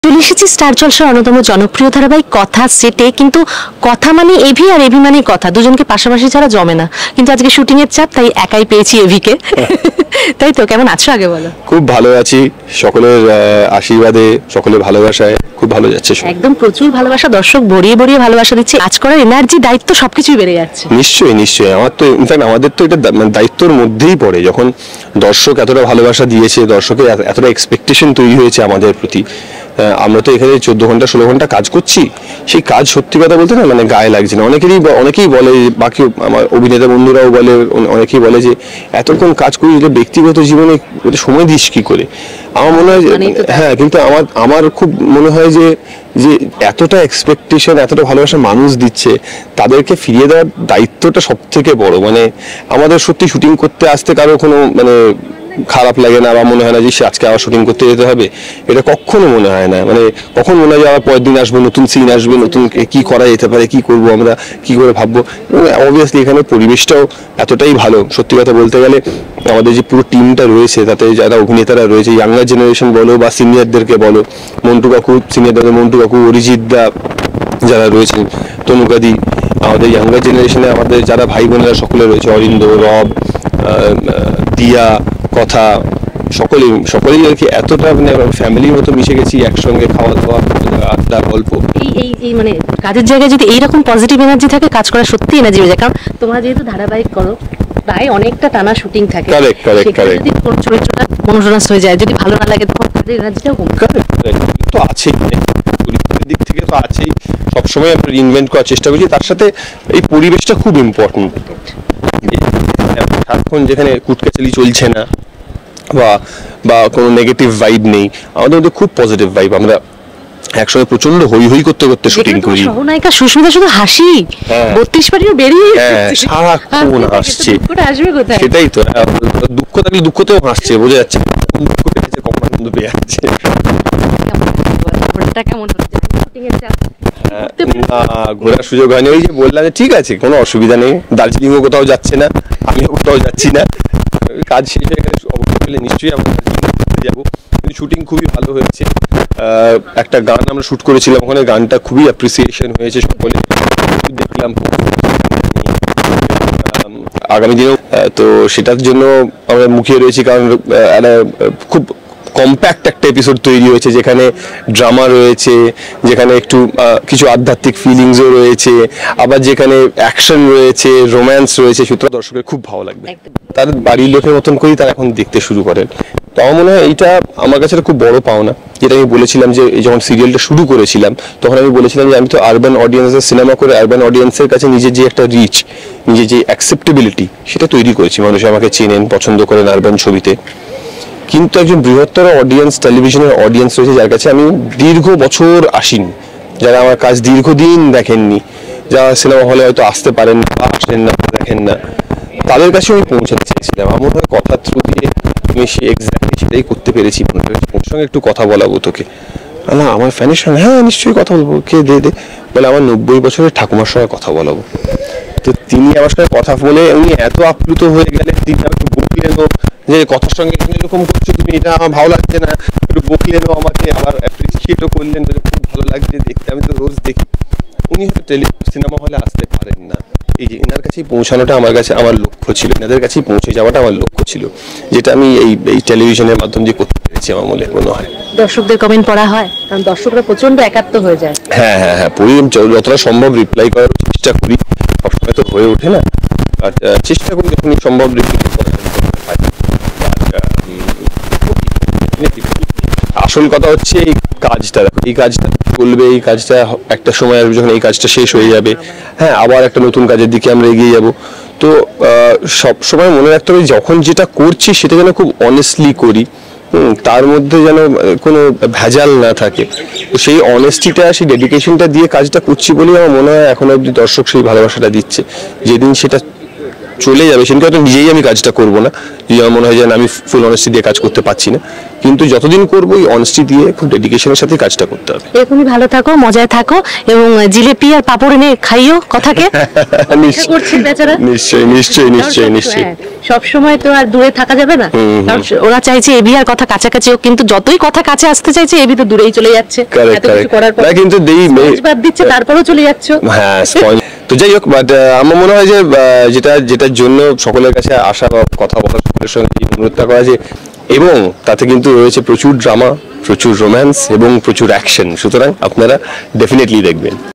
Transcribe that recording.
চলে এসেছি স্টার জলসার অন্যতম জনপ্রিয় ধারাবাহিক কথা সেটে। কিন্তু কথা মানে এভি আর এভি মানে কথা, দুজনকে পাশাপাশি ছাড়া জমে না। কিন্তু আজকে শুটিং এর চাপ, তাই একাই পেয়েছি এভিকে। তাই তো, কেমন আছো আগে বলো? খুব ভালো আছি, সকলের আশীর্বাদে, সকলের ভালোবাসায় খুব ভালো যাচ্ছে। একদম প্রচুর ভালোবাসা, দর্শক ভরিয়ে ভরিয়ে ভালোবাসা দিচ্ছে। কাজ করার এনার্জি, দায়িত্ব সবকিছুই বেড়ে যাচ্ছে। নিশ্চয়ই নিশ্চয়ই, আমার তো ইনফ্যাক্ট আমাদের তো এটা দায়িত্বের মধ্যেই পড়ে। যখন দর্শক এতটা ভালোবাসা দিয়েছে, দর্শকের এতটা এক্সপেকটেশন তৈরি হয়েছে আমাদের প্রতি, আমরা তো এখানে 14 ঘন্টা 16 ঘন্টা কাজ করছি। সেই কাজ সত্যি কথা বলতে না মানে গায়ে লাগছে না। অনেকেই বলে, বাকি আমার অভিনেতা বন্ধুরাও বলে, অনেকেই বলে যে এতক্ষণ কাজ করি, ব্যক্তিগত জীবনে সময় দিস কি করে। আমার মনে হয় হ্যাঁ, কিন্তু আমার খুব মনে হয় যে এতটা এক্সপেকটেশন, এতটা ভালোবাসা মানুষ দিচ্ছে, তাদেরকে ফিরিয়ে দেওয়ার দায়িত্বটা সব থেকে বড়। মানে আমাদের সত্যি শুটিং করতে আসতে কারো কোনো মানে খারাপ লাগে না, বা মনে হয় না যে আজকে আবার শুটিং করতে যেতে হবে, এটা কখনো মনে হয় না। মানে কখন মনে হয় যে আবার পরের দিন আসবো, নতুন সিন আসবে, নতুন কি করা যেতে পারে, কি করবো আমরা, কি করে ভাববো। অবভিয়াসলি এখানে পরিবেশটাও এতটাই ভালো। সত্যি কথা বলতে গেলে আমাদের যে পুরো টিমটা রয়েছে, তাতে যারা অভিনেতারা রয়েছে, ইয়াঙ্গার জেনারেশন বলো বা সিনিয়রদেরকে বলো, মন্টু কাকু, সিনিয়রদের মন্টু কাকু, অরিজিৎ দা যারা রয়েছেন, তনুকাদি, আমাদের ইয়াঙ্গার জেনারেশনে আমাদের যারা ভাই বোনেরা সকলে রয়েছে, অরিন্দ, রব, দিয়া, কথা, সকলেই আর কি এতটা মানে ফ্যামিলির মতো মিশে গেছি, একসঙ্গে খাওয়া দাওয়া, আড্ডা, গল্প। এই মানে কাজের জায়গায় যদি এইরকম পজিটিভ এনার্জি থাকে, কাজ করা সত্যি এনার্জি হয়ে যায়। কারণ তোমরা যেহেতু ধারাবাহিক করো, প্রায় অনেকটা টানা শুটিং থাকে, যদি কোন চরিত্রটা মনোটোনাস হয়ে যায়, যদি ভালো না লাগে, তখন কাজের এনার্জিটাও কমে তো আছেই, দিক থেকে তো আছেই। সবসময় আমরা রিইনভেন্ট করার চেষ্টা করছি। তার সাথে এই পরিবেশটা খুব ইম্পর্টেন্ট। সারাক্ষণ যেখানে কুটকাচালি চলছে না, বা কোনো নেগেটিভ ভাইব নেই, আমাদের মধ্যে খুব পজিটিভ ভাইব। আমরা একসঙ্গে প্রচন্ড হই হই করতে করতে শুটিং করি। সহনায়িকা সুস্মিতা শুধু হাসি, 32 পারিও বেরিয়ে সারাক্ষণ হাসছে, সেটাই তো। দুঃখ থাকলে দুঃখতেও হাসছে, বোঝা যাচ্ছে দুঃখ পেয়েছে, কখন আনন্দ পেয়ে যাচ্ছে। ঘোরার সুযোগ হয়নি, ওই যে বললাম যে ঠিক আছে, কোনো অসুবিধা নেই। দার্জিলিংও কোথাও যাচ্ছে না, আমিও কোথাও যাচ্ছি না। কাজ শেষ হয়ে গেলে অবসর পেলে নিশ্চয়ই আমরা যাবো। শুটিং খুবই ভালো হয়েছে। একটা গান আমরা শুট করেছিলাম ওখানে, গানটা খুবই অ্যাপ্রিসিয়েশন হয়েছে, সকলে দেখলাম। আগামী দিনেও তো সেটার জন্য আমরা মুখিয়ে রয়েছি, কারণ খুব কম্প্যাক্ট একটা এপিসোড তৈরি হয়েছে, যেখানে ড্রামা রয়েছে, যেখানে একটু কিছু আধ্যাত্মিক ফিলিংসও রয়েছে, আবার যেখানে অ্যাকশন রয়েছে, রোম্যান্স রয়েছে। সুতরাং দর্শকের খুব ভালো লাগবে। তার বাড়ির লোকের মতন করেই তারা এখন দেখতে শুরু করেন। তো আমার মনে হয় এইটা আমার কাছে খুব বড় পাওনা। যেটা আমি বলেছিলাম যে যখন সিরিয়ালটা শুরু করেছিলাম, তখন আমি বলেছিলাম যে আমি তো আরবান অডিয়েন্সের সিনেমা করে আরবান অডিয়েন্সের কাছে নিজের যে একটা রিচ, নিজের যে অ্যাকসেপ্টেবিলিটি, সেটা তৈরি করেছি। মানুষ আমাকে চেনেন, পছন্দ করেন আরবান ছবিতে। কিন্তু একজন বৃহত্তর অডিয়েন্স, টেলিভিশনের অডিয়েন্স রয়েছে, যার কাছে আমি দীর্ঘ বছর আসিনি, যারা আমার কাজ দীর্ঘদিন দেখেননি, যারা সিনেমা হলে হয়তো আসতে পারেন বা আসেন না, দেখেন না, তাদের কাছে আমি পৌঁছাতে চেয়েছিলাম। আমার মনে হয় কথার থ্রু দিয়ে আমি এক্স্যাক্টলি সেটাই করতে পেরেছি। ওর সঙ্গে একটু কথা বলাবো তোকে, না আমার ফ্যানের সঙ্গে, হ্যাঁ নিশ্চয়ই কথা বলবো, কে দে বলে আমার 90 বছরের ঠাকুমার সঙ্গে কথা বলাবো। তো তিনি আমার সঙ্গে কথা বলে উনি এত আপ্লুত হয়ে গেলেন, তিনি আমাকে বকলেন যে কথার সঙ্গে এরকম করছো তুমি, এটা আমার ভালো লাগছে না, একটু বকলেন, আমাকে আবার অ্যাপ্রিসিয়েটও করলেন, খুব ভালো লাগছে দেখতে, আমি তো রোজ দেখি। উনি হয়তো সিনেমা হলে আসতে পারেন না, এই যে এনার কাছেই পৌঁছানোটা আমার কাছে আমার লক্ষ্য ছিল, এনাদের কাছেই পৌঁছে যাওয়াটা আমার লক্ষ্য ছিল, যেটা আমি এই টেলিভিশনের মাধ্যম দিয়ে করতে পেরেছি আমার মনে হয়। দর্শকদের কমেন্ট পড়া হয়, কারণ দর্শকরা প্রচন্ড একাত্ম হয়ে যায়। হ্যাঁ, পড়ি, যতটা সম্ভব রিপ্লাই করার চেষ্টা করি। সবসময় তো হয়ে ওঠে না, আর চেষ্টা করি যখনই সম্ভব রিপ্লাই করার। আসল কথা হচ্ছে এই কাজটা করবে, এই কাজটা একটা সময় আসবে যখন এই কাজটা শেষ হয়ে যাবে, হ্যাঁ আবার একটা নতুন কাজের দিকে আমরা এগিয়ে যাব। তো সব সময় মনে রাখতে হবে যখন যেটা করছি সেটা যেন খুব অনেস্টলি করি, তার মধ্যে যেন কোনো ভেজাল না থাকে। তো সেই অনেস্টিটা, সেই ডেডিকেশনটা দিয়ে কাজটা করছি বলেই আমার মনে হয় এখন অবধি দর্শক সেই ভালোবাসাটা দিচ্ছে। যেদিন সেটা চলে যাবে সেদিনকে হয়তো নিজেই আমি কাজটা করবো না, যদি আমার মনে হয় যে না, আমি ফুল অনেস্টি দিয়ে কাজ করতে পারছি না, কিন্তু যতদিন করবো ওই অনেস্টি দিয়ে খুব ডেডিকেশনের সাথে কাজটা করতে হবে। এরকমই ভালো থাকো, মজায় থাকো, এবং জিলেপি আর পাপড় এনে খাইও কথাকে। করছে বেচারা। নিশ্চয়ই নিশ্চয়ই নিশ্চয়ই নিশ্চয়ই। সব সময় তো আর দূরে থাকা যাবে না, কারণ ওরা চাইছে এবি আর কথা কাছাকাছি হোক, কিন্তু যতই কথা কাছে আসতে চাইছে এবি তো দূরেই চলে যাচ্ছে। এত কিছু করার পর কিন্তু বাদ দিচ্ছে, তারপরেও চলে যাচ্ছ। হ্যাঁ, তো যাই হোক, বাট আমার মনে হয় যে যেটার জন্য সকলের কাছে আসা বা কথা বলা, সকলের সঙ্গে অনুরোধটা করা, যে এবং তাতে কিন্তু রয়েছে প্রচুর ড্রামা, প্রচুর রোম্যান্স এবং প্রচুর অ্যাকশন, সুতরাং আপনারা ডেফিনেটলি দেখবেন।